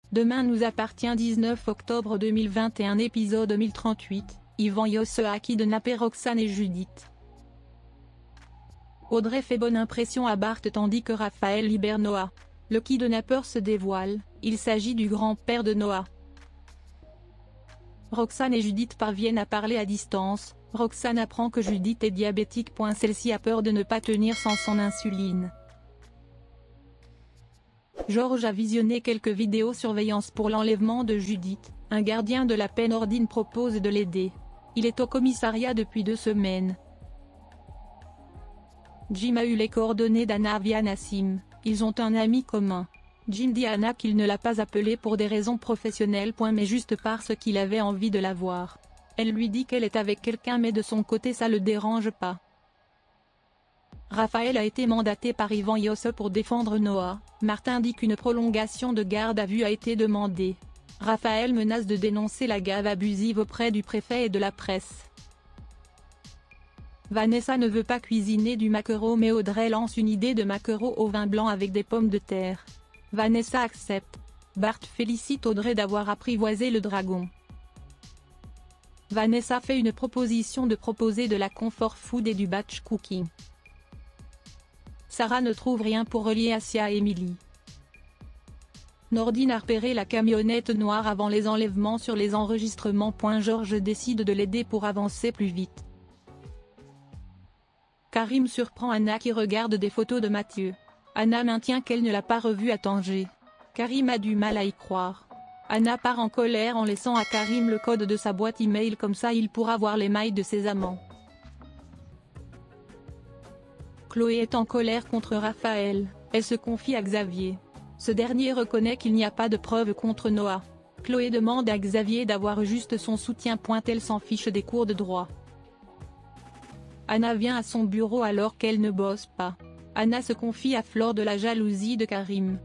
Demain nous appartient 19 octobre 2021 épisode 1038, Yvan Yosse a kidnappé Roxane et Judith. Audrey fait bonne impression à Bart tandis que Raphaël libère Noah. Le kidnappeur se dévoile, il s'agit du grand-père de Noah. Roxane et Judith parviennent à parler à distance. Roxane apprend que Judith est diabétique. Celle-ci a peur de ne pas tenir sans son insuline. George a visionné quelques vidéos surveillance pour l'enlèvement de Judith. Un gardien de la paix Nordine propose de l'aider. Il est au commissariat depuis 2 semaines. Jim a eu les coordonnées d'Anna via Nassim. Ils ont un ami commun. Jim dit à Anna qu'il ne l'a pas appelée pour des raisons professionnelles. Mais juste parce qu'il avait envie de la voir. Elle lui dit qu'elle est avec quelqu'un mais de son côté ça le dérange pas. Raphaël a été mandaté par Yvan Yosse pour défendre Noah. Martin dit qu'une prolongation de garde à vue a été demandée. Raphaël menace de dénoncer la gave abusive auprès du préfet et de la presse. Vanessa ne veut pas cuisiner du maquereau mais Audrey lance une idée de maquereau au vin blanc avec des pommes de terre. Vanessa accepte. Bart félicite Audrey d'avoir apprivoisé le dragon. Vanessa fait une proposition de proposer de la comfort food et du batch cooking. Sarah ne trouve rien pour relier Asia et Emily. Nordine a repéré la camionnette noire avant les enlèvements sur les enregistrements. George décide de l'aider pour avancer plus vite. Karim surprend Anna qui regarde des photos de Mathieu. Anna maintient qu'elle ne l'a pas revu à Tanger. Karim a du mal à y croire. Anna part en colère en laissant à Karim le code de sa boîte email, comme ça il pourra voir les mails de ses amants. Chloé est en colère contre Raphaël, elle se confie à Xavier. Ce dernier reconnaît qu'il n'y a pas de preuves contre Noah. Chloé demande à Xavier d'avoir juste son soutien. Elle s'en fiche des cours de droit. Anna vient à son bureau alors qu'elle ne bosse pas. Anna se confie à Flore de la jalousie de Karim.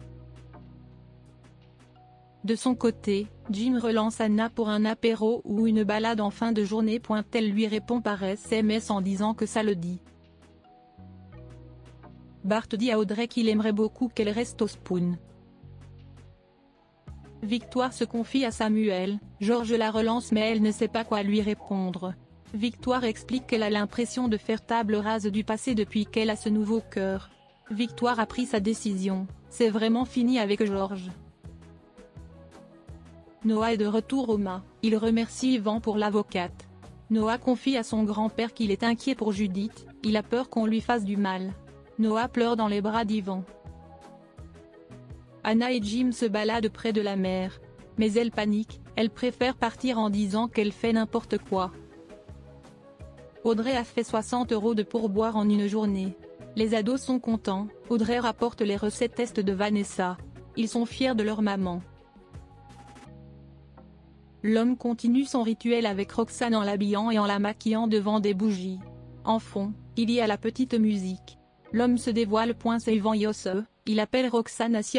De son côté, Jim relance Anna pour un apéro ou une balade en fin de journée. Elle lui répond par SMS en disant que ça le dit. Bart dit à Audrey qu'il aimerait beaucoup qu'elle reste au Spoon. Victoire se confie à Samuel. George la relance mais elle ne sait pas quoi lui répondre. Victoire explique qu'elle a l'impression de faire table rase du passé depuis qu'elle a ce nouveau cœur. Victoire a pris sa décision, c'est vraiment fini avec George. Noah est de retour au mât, il remercie Yvan pour l'avocate. Noah confie à son grand-père qu'il est inquiet pour Judith, il a peur qu'on lui fasse du mal. Noah pleure dans les bras d'Yvan. Anna et Jim se baladent près de la mer. Mais elle panique, elle préfère partir en disant qu'elle fait n'importe quoi. Audrey a fait 60 € de pourboire en une journée. Les ados sont contents, Audrey rapporte les recettes tests de Vanessa. Ils sont fiers de leur maman. L'homme continue son rituel avec Roxane en l'habillant et en la maquillant devant des bougies. En fond, il y a la petite musique. L'homme se dévoile. C'est Yvan Yosse, il appelle Roxane Asia.